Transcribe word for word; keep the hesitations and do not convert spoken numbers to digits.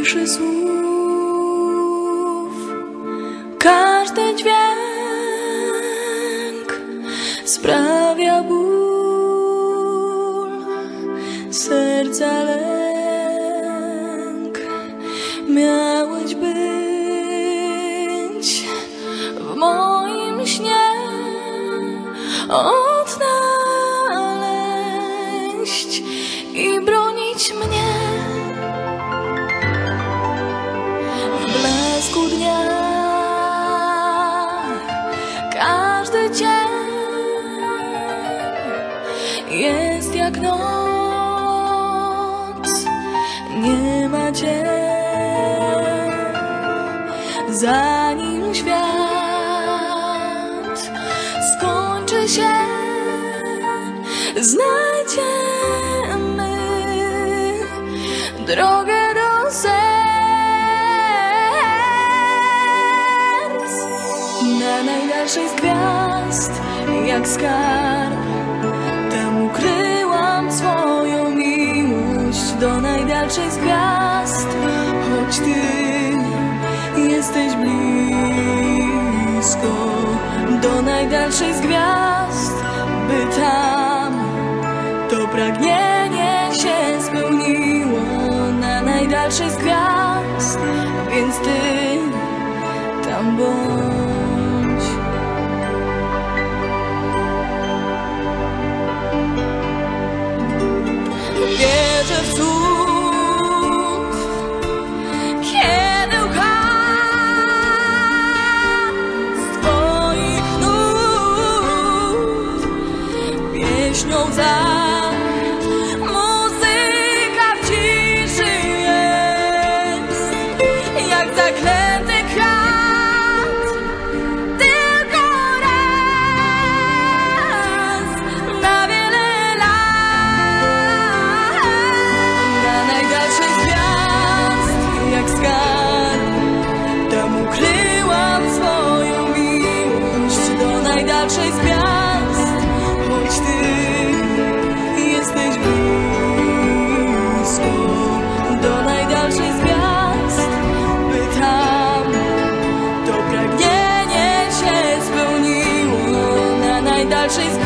najpiękniejszy słów. Każdy dźwięk sprawia ból, serca lęk. Miałeś być w moim śnie, odnaleźć i bronić mnie. W blasku dnia każdy dzień jest jak noc, nie ma cię. Zanim świat skończy się, znajdziemy drogę do serc. Na najdalszej z gwiazd, jak skarb, tam ukryłam swoją miłość. Do najdalszej z gwiazd, choć ty jesteś blisko. Do najdalszej z gwiazd, by tam to pragnienie się spełniło. Na najdalszej z gwiazd, więc ty tam bądź. Wierzę w cud, kiedy łkam z twoich nóg pieśnią za. Muzyka w ciszy jest jak zaklęty kwiat, tylko raz na wiele lat. Na najdalszej z gwiazd, jak skarb, tam ukryłam swoją miłość. Do najdalszej z gwiazd, choć ty jesteś blisko. Do najdalszej z gwiazd, by tam to pragnienie się spełniło. Na najdalszej z